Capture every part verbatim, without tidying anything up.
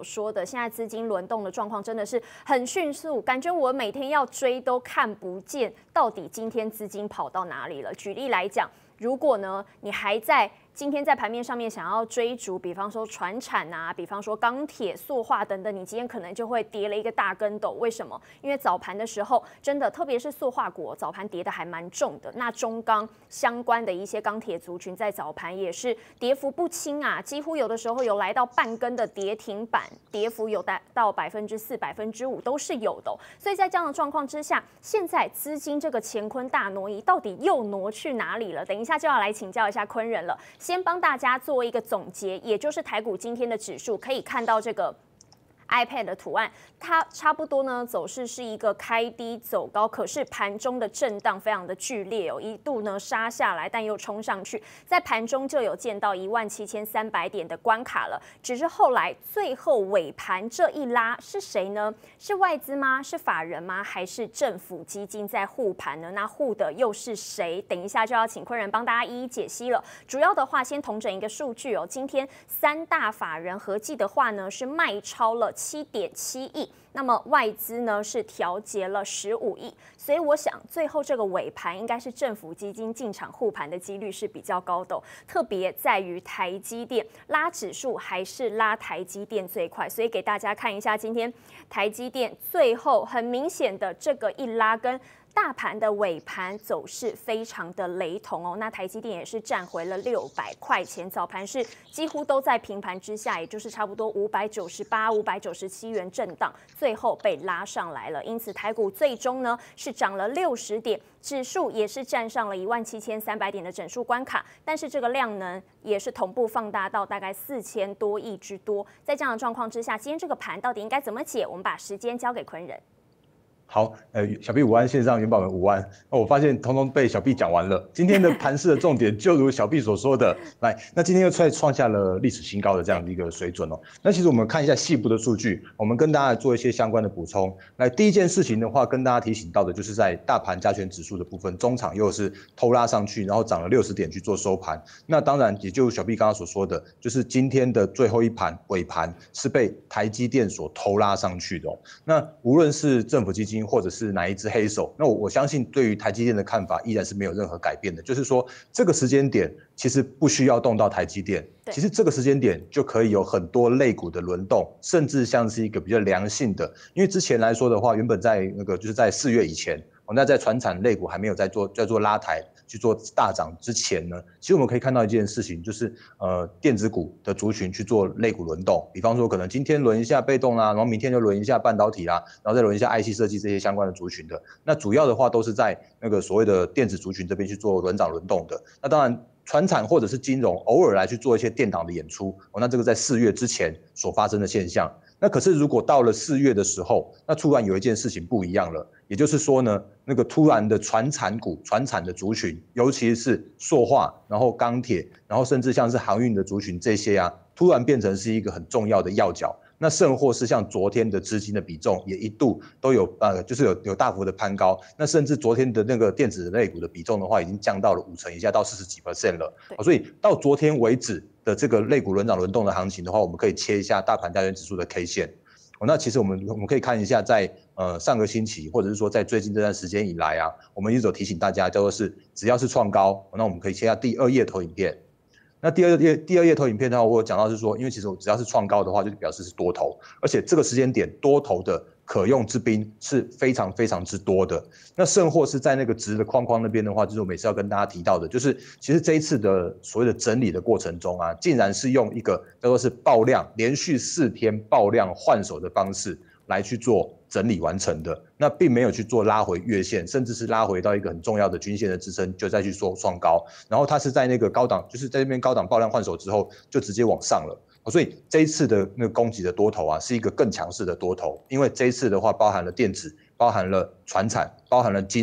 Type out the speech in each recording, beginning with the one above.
所说的，现在资金轮动的状况真的是很迅速，感觉我每天要追都看不见，到底今天资金跑到哪里了？举例来讲，如果呢你还在今天在盘面上面想要追逐，比方说传产啊，比方说钢铁、塑化等等，你今天可能就会跌了一个大跟斗。为什么？因为早盘的时候，真的特别是塑化股早盘跌的还蛮重的。那中钢相关的一些钢铁族群在早盘也是跌幅不轻啊，几乎有的时候有来到半根的跌停板，跌幅有达到百分之四、百分之五都是有的、哦。所以在这样的状况之下，现在资金这个乾坤大挪移到底又挪去哪里了？等一下就要来请教一下昆人了。先帮大家做一个总结，也就是台股今天的指数，可以看到这个 iPad 的图案，它差不多呢走势是一个开低走高，可是盘中的震荡非常的剧烈哦，一度呢杀下来，但又冲上去，在盘中就有见到一万七千三百点的关卡了。只是后来最后尾盘这一拉是谁呢？是外资吗？是法人吗？还是政府基金在护盘呢？那护的又是谁？等一下就要请昆人帮大家一一解析了。主要的话，先统整一个数据哦，今天三大法人合计的话呢是卖超了七点七亿，那么外资呢是调节了十五亿，所以我想最后这个尾盘应该是政府基金进场护盘的几率是比较高的、哦，特别在于台积电拉指数还是拉台积电最快，所以给大家看一下今天台积电最后很明显的这个一拉跟大盘的尾盘走势非常的雷同哦，那台积电也是站回了六百块钱，早盘是几乎都在平盘之下，也就是差不多五百九十八、五百九十七元震荡，最后被拉上来了。因此台股最终呢是涨了六十点，指数也是站上了一万七千三百点的整数关卡，但是这个量能也是同步放大到大概四千多亿之多。在这样的状况之下，今天这个盘到底应该怎么解？我们把时间交给昆人。 好，呃，小 B 午安，线上元宝们午安。哦，我发现通通被小 B 讲完了。今天的盘势的重点，就如小 B 所说的，来，那今天又再创下了历史新高的这样的一个水准哦。那其实我们看一下细部的数据，我们跟大家做一些相关的补充。来，第一件事情的话，跟大家提醒到的就是在大盘加权指数的部分，中场又是偷拉上去，然后涨了六十点去做收盘。那当然，也就小 B 刚刚所说的，就是今天的最后一盘尾盘是被台积电所偷拉上去的哦。那无论是政府基金，或者是哪一只黑手，那我我相信对于台积电的看法依然是没有任何改变的，就是说这个时间点其实不需要动到台积电，其实这个时间点就可以有很多类股的轮动，甚至像是一个比较良性的，因为之前来说的话，原本在那个就是在四月以前，那在传产类股还没有在做在做拉抬去做大涨之前呢，其实我们可以看到一件事情，就是呃电子股的族群去做类股轮动，比方说可能今天轮一下被动啦，然后明天就轮一下半导体啦，然后再轮一下 I C 设计这些相关的族群的。那主要的话都是在那个所谓的电子族群这边去做轮涨轮动的。那当然，传产或者是金融偶尔来去做一些电档的演出，哦，那这个在四月之前所发生的现象。那可是如果到了四月的时候，那突然有一件事情不一样了，也就是说呢，那个突然的传产股、传产的族群，尤其是塑化，然后钢铁，然后甚至像是航运的族群这些啊，突然变成是一个很重要的要角。那甚或是像昨天的资金的比重也一度都有呃，就是有有大幅的攀高，那甚至昨天的那个电子类股的比重的话，已经降到了五成以下，到四十几 percent 了。所以到昨天为止的这个类股轮涨轮动的行情的话，我们可以切一下大盘加权指数的 K 线。哦，那其实我们我们可以看一下在，在呃上个星期或者是说在最近这段时间以来啊，我们一直有提醒大家，叫做是只要是创高，那我们可以切下第二页投影片。那第二页第二页投影片的话，我有讲到是说，因为其实只要是创高的话，就表示是多头，而且这个时间点多头的可用之兵是非常非常之多的。那甚或是在那个值的框框那边的话，就是我每次要跟大家提到的，就是其实这一次的所谓的整理的过程中啊，竟然是用一个叫做是爆量连续四天爆量换手的方式来去做整理完成的，那并没有去做拉回月线，甚至是拉回到一个很重要的均线的支撑，就再去做创高，然后它是在那个高档，就是在那边高档爆量换手之后，就直接往上了。所以这一次的那个攻击的多头啊，是一个更强势的多头，因为这一次的话包含了电子，包含了传产，包含了金融，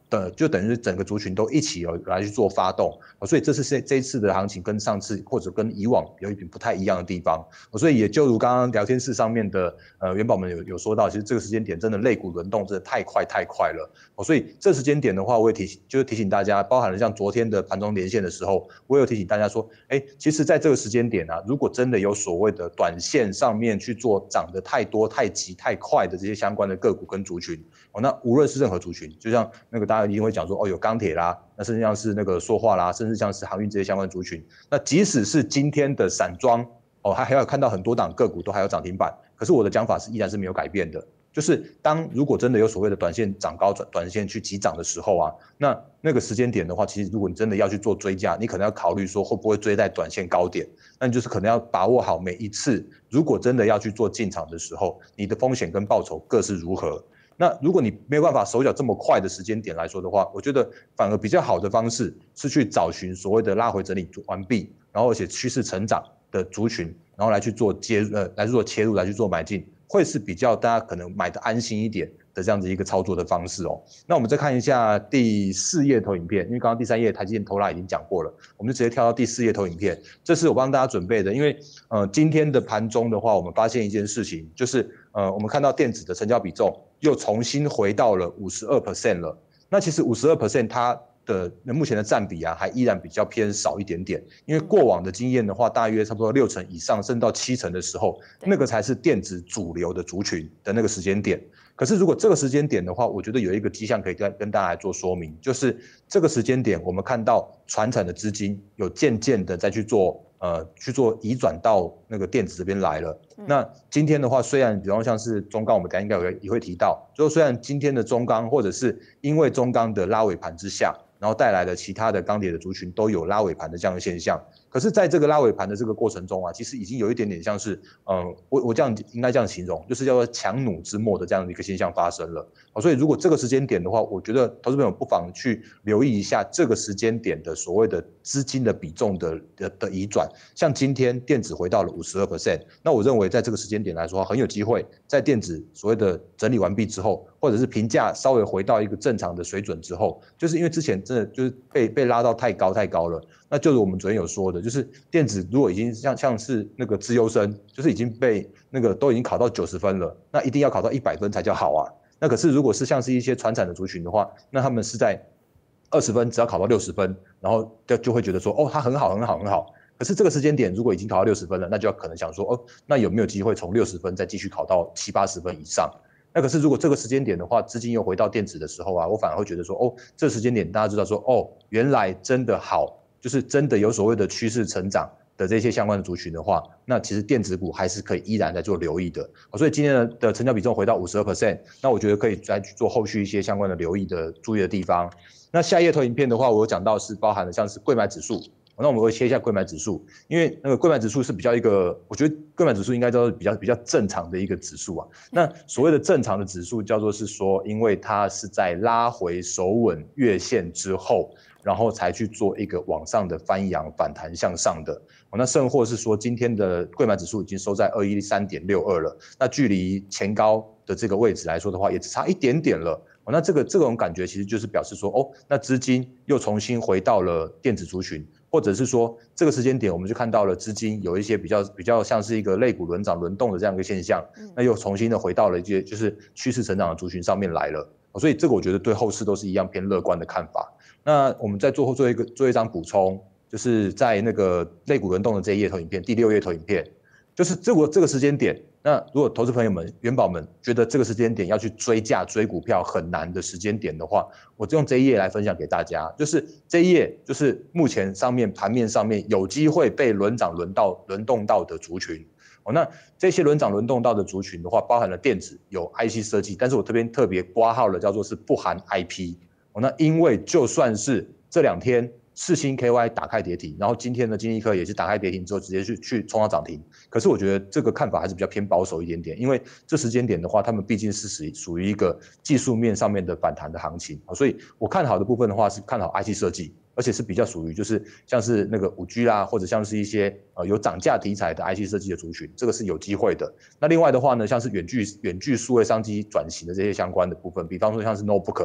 的就等于是整个族群都一起来去做发动，所以这是这这一次的行情跟上次或者跟以往有一点不太一样的地方，所以也就如刚刚聊天室上面的呃元宝们有有说到，其实这个时间点真的类股轮动真的太快太快了，所以这时间点的话，我也提醒就是提醒大家，包含了像昨天的盘中连线的时候，我也有提醒大家说，哎，其实在这个时间点啊，如果真的有所谓的短线上面去做涨得太多太急太快的这些相关的个股跟族群，哦，那无论是任何族群，就像那个大家一定会讲说，哦，有钢铁啦，那甚至像是那个塑化啦，甚至像是航运这些相关族群，那即使是今天的散装，哦，还还有看到很多档个股都还有涨停板，可是我的讲法是依然是没有改变的，就是当如果真的有所谓的短线涨高、短线去急涨的时候啊，那那个时间点的话，其实如果你真的要去做追价，你可能要考虑说会不会追在短线高点，那你就是可能要把握好每一次，如果真的要去做进场的时候，你的风险跟报酬各是如何。那如果你没有办法手脚这么快的时间点来说的话，我觉得反而比较好的方式是去找寻所谓的拉回整理完毕，然后而且趋势成长的族群，然后来去做接呃来去做切入，来去做买进，会是比较大家可能买的安心一点的这样子一个操作的方式哦。那我们再看一下第四页投影片，因为刚刚第三页台积电投拉已经讲过了，我们就直接跳到第四页投影片。这是我帮大家准备的，因为呃今天的盘中的话，我们发现一件事情，就是呃我们看到电子的成交比重又重新回到了 百分之五十二 了。那其实 百分之五十二 它的目前的占比啊，还依然比较偏少一点点，因为过往的经验的话，大约差不多六成以上，甚至到七成的时候，那个才是电子主流的族群的那个时间点。可是如果这个时间点的话，我觉得有一个迹象可以跟跟大家来做说明，就是这个时间点，我们看到传产的资金有渐渐的再去做呃去做移转到那个电子这边来了。嗯、那今天的话，虽然比方像是中钢，我们等一下应该也会提到，就虽然今天的中钢或者是因为中钢的拉尾盘之下，然后带来了其他的钢铁的族群都有拉尾盘的这样的现象。可是在这个拉尾盘的这个过程中啊，其实已经有一点点像是，嗯，我我这样应该这样形容，就是叫做强弩之末的这样的一个现象发生了。好，所以如果这个时间点的话，我觉得投资朋友不妨去留意一下这个时间点的所谓的资金的比重的的的移转。像今天电子回到了 百分之五十二， 那我认为在这个时间点来说，很有机会在电子所谓的整理完毕之后，或者是评价稍微回到一个正常的水准之后，就是因为之前真的就是被被拉到太高太高了。那就是我们昨天有说的，就是电子如果已经像像是那个资优生，就是已经被那个都已经考到九十分了，那一定要考到一百分才叫好啊。那可是如果是像是一些传产的族群的话，那他们是在二十分只要考到六十分，然后就就会觉得说，哦，他很好很好很好。可是这个时间点如果已经考到六十分了，那就要可能想说，哦，那有没有机会从六十分再继续考到七八十分以上？那可是如果这个时间点的话，资金又回到电子的时候啊，我反而会觉得说，哦，这个时间点大家知道说，哦，原来真的好。就是真的有所谓的趋势成长的这些相关的族群的话，那其实电子股还是可以依然在做留意的。所以今天的成交比重回到 百分之五十二， 那我觉得可以再去做后续一些相关的留意的注意的地方。那下一页投影片的话，我有讲到是包含了像是柜买指数，那我们会切一下柜买指数，因为那个柜买指数是比较一个，我觉得柜买指数应该都是比较比较正常的一个指数啊。那所谓的正常的指数叫做是说，因为它是在拉回守稳月线之后，然后才去做一个往上的翻扬反弹向上的。那甚或是说今天的柜买指数已经收在 二一三点六二 了，那距离前高的这个位置来说的话，也只差一点点了。那这个这种感觉其实就是表示说，哦，那资金又重新回到了电子族群，或者是说这个时间点我们就看到了资金有一些比较比较像是一个类股轮涨轮动的这样一个现象，那又重新的回到了一些就是趋势成长的族群上面来了。所以这个我觉得对后市都是一样偏乐观的看法。那我们在最后做一个做一张补充，就是在那个类股轮动的这一页投影片，第六页投影片，就是这个这个时间点。那如果投资朋友们、元宝们觉得这个时间点要去追价追股票很难的时间点的话，我就用这一页来分享给大家。就是这一页就是目前上面盘面上面有机会被轮涨轮到轮动到的族群。哦，那这些轮涨轮动到的族群的话，包含了电子有 I C 设计，但是我这边特别括号了叫做是不含 I P。哦，那因为就算是这两天世芯 K Y 打开跌停，然后今天的金立科也是打开跌停之后直接去去冲到涨停，可是我觉得这个看法还是比较偏保守一点点，因为这时间点的话，他们毕竟是属属于一个技术面上面的反弹的行情，所以我看好的部分的话是看好 I C 设计，而且是比较属于就是像是那个 五 G 啦，或者像是一些呃有涨价题材的 I C 设计的族群，这个是有机会的。那另外的话呢，像是远距远距数位商机转型的这些相关的部分，比方说像是 notebook。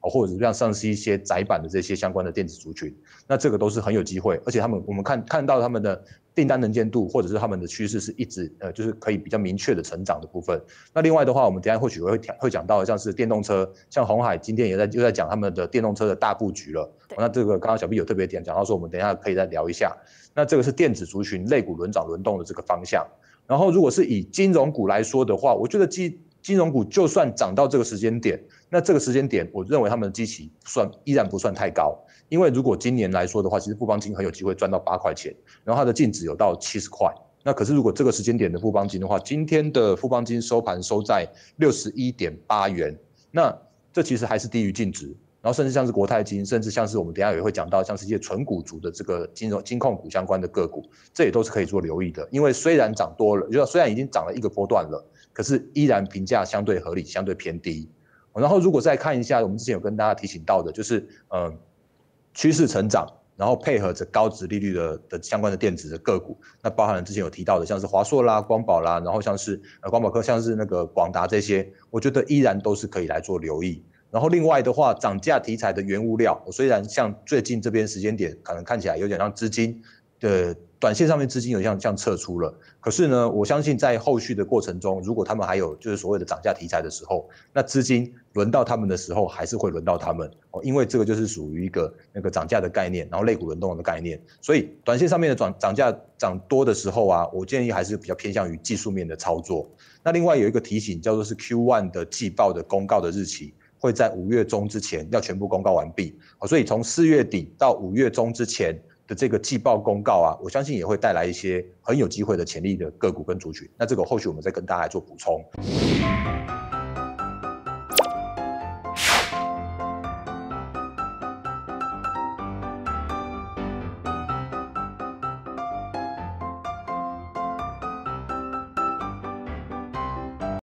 哦，或者是像像是一些载板的这些相关的电子族群，那这个都是很有机会，而且他们我们看看到他们的订单能见度或者是他们的趋势是一直呃就是可以比较明确的成长的部分。那另外的话，我们等一下或许会会讲到像是电动车，像鸿海今天也在就在讲他们的电动车的大布局了。那这个刚刚小 B 有特别点讲到说，我们等一下可以再聊一下。那这个是电子族群类股轮涨轮动的这个方向。然后如果是以金融股来说的话，我觉得基金融股就算涨到这个时间点，那这个时间点，我认为他们的基期算依然不算太高，因为如果今年来说的话，其实富邦金很有机会赚到八块钱，然后它的净值有到七十块。那可是如果这个时间点的富邦金的话，今天的富邦金收盘收在六十一点八元，那这其实还是低于净值。然后甚至像是国泰金，甚至像是我们等一下也会讲到，像是一些纯股族的这个金融金控股相关的个股，这也都是可以做留意的。因为虽然涨多了，就虽然已经涨了一个波段了，可是依然评价相对合理，相对偏低。然后如果再看一下，我们之前有跟大家提醒到的，就是嗯趋势成长，然后配合着高殖利率的的相关的电子的个股，那包含了之前有提到的，像是华硕啦、光宝啦，然后像是呃光宝科，像是那个广达这些，我觉得依然都是可以来做留意。然后另外的话，涨价题材的原物料，虽然像最近这边时间点，可能看起来有点像资金的短线上面资金有像像撤出了，可是呢，我相信在后续的过程中，如果他们还有就是所谓的涨价题材的时候，那资金轮到他们的时候，还是会轮到他们哦，因为这个就是属于一个那个涨价的概念，然后类股轮动的概念，所以短线上面的涨涨价涨多的时候啊，我建议还是比较偏向于技术面的操作。那另外有一个提醒，叫做是 Q 一 的季报的公告的日期。会在五月中之前要全部公告完毕，所以从四月底到五月中之前的这个季报公告啊，我相信也会带来一些很有机会的潜力的个股跟族群。那这个后续我们再跟大家来做补充。